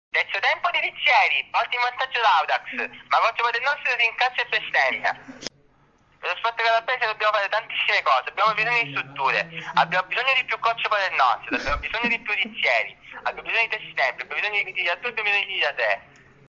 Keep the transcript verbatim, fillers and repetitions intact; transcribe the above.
Terzo tempo di Rizzieri, volta in vantaggio l'Audax, ma contro del nostro si incazza e bestemmia. Per lo sport calabrese dobbiamo fare tantissime cose, abbiamo bisogno di strutture, abbiamo bisogno di più coach del nostro, abbiamo bisogno di più Rizzieri, abbiamo bisogno di testi tempi, abbiamo bisogno di, di, abbiamo bisogno di da te.